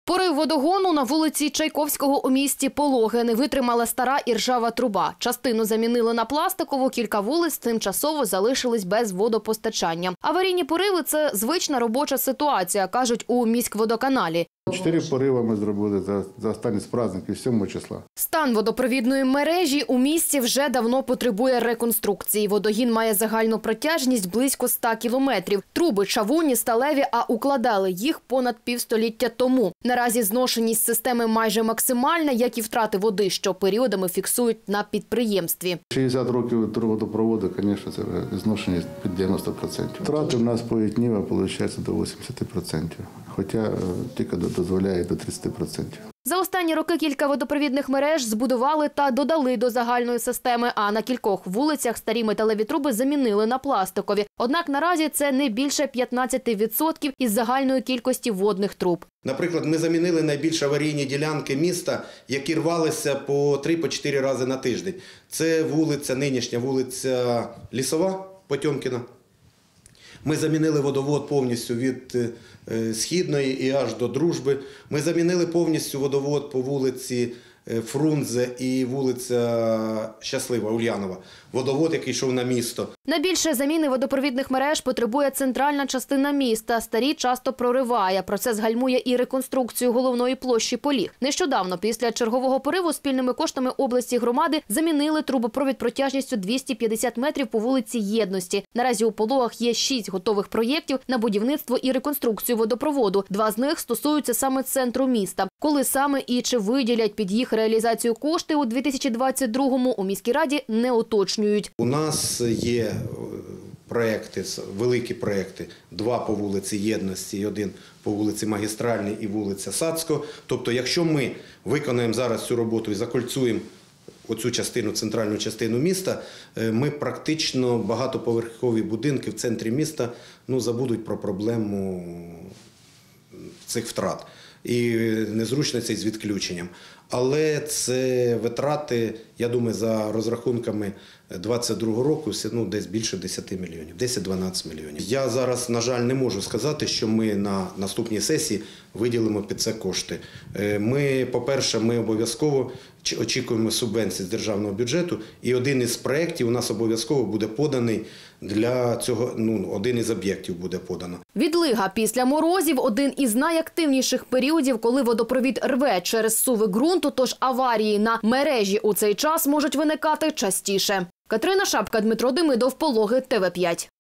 Порив водогону на вулиці Чайковського у місті Пологи. Не витримала стара і ржава труба. Частину замінили на пластикову, кілька вулиць тимчасово залишились без водопостачання. Аварійні пориви – це звична робоча ситуація, кажуть у міськводоканалі. 4 пориви ми зробили за останні праздники 7 числа. Стан водопровідної мережі у місті вже давно потребує реконструкції. Водогін має загальну протяжність близько 100 кілометрів. Труби чавунні, сталеві, а укладали їх понад півстоліття тому. Наразі зношеність системи майже максимальна, як і втрати води, що періодами фіксують на підприємстві. 60 років водопроводу, звісно, це зношеність під 90%. Втрати в нас по Ітніва, виходить, до 80%, хоча тільки дозволяє до 30%. За останні роки кілька водопровідних мереж збудували та додали до загальної системи, а на кількох вулицях старі металеві труби замінили на пластикові. Однак наразі це не більше 15% із загальної кількості водних труб. Наприклад, ми замінили найбільш аварійні ділянки міста, які рвалися по 3-4 рази на тиждень. Це вулиця, нинішня вулиця Лісова, Потьомкіна. Ми замінили водовод повністю від Східної і аж до Дружби. Ми замінили повністю водовод по вулиці Фрунзе і вулиця Щаслива, Ульянова. Водовод, який йшов на місто. Найбільше заміни водопровідних мереж потребує центральна частина міста. Старі часто прориває. Процес гальмує і реконструкцію головної площі Поліг. Нещодавно, після чергового пориву, спільними коштами області і громади замінили трубопровід протяжністю 250 метрів по вулиці Єдності. Наразі у Пологах є 6 готових проєктів на будівництво і реконструкцію водопроводу. 2 з них стосуються саме центру міста. Коли саме і чи виділять під їх реалізацію кошти у 2022-му, у міській раді не уточнюють. У нас є проекти, великі проекти, 2 по вулиці Єдності і 1 по вулиці Магістральній і вулиця Садського. Тобто, якщо ми виконаємо зараз цю роботу і закольцуємо оцю частину, центральну частину міста, ми практично багатоповерхові будинки в центрі міста забудуть про проблему цих втрат і незручностей з відключенням. Але це витрати, я думаю, за розрахунками 2022 року, десь більше 10 мільйонів, 10-12 мільйонів. Я зараз, на жаль, не можу сказати, що ми на наступній сесії виділимо під це кошти. По-перше, ми обов'язково очікуємо субвенції з державного бюджету, і один із проєктів у нас обов'язково буде поданий для цього, один із об'єктів буде подано. Відлига після морозів – один із найактивніших періодів, коли водопровід рве через суви ґрунту, тож аварії на мережі у цей час можуть виникати частіше. Катерина Шапка, Дмитро Демидов, Пологи, ТВ5.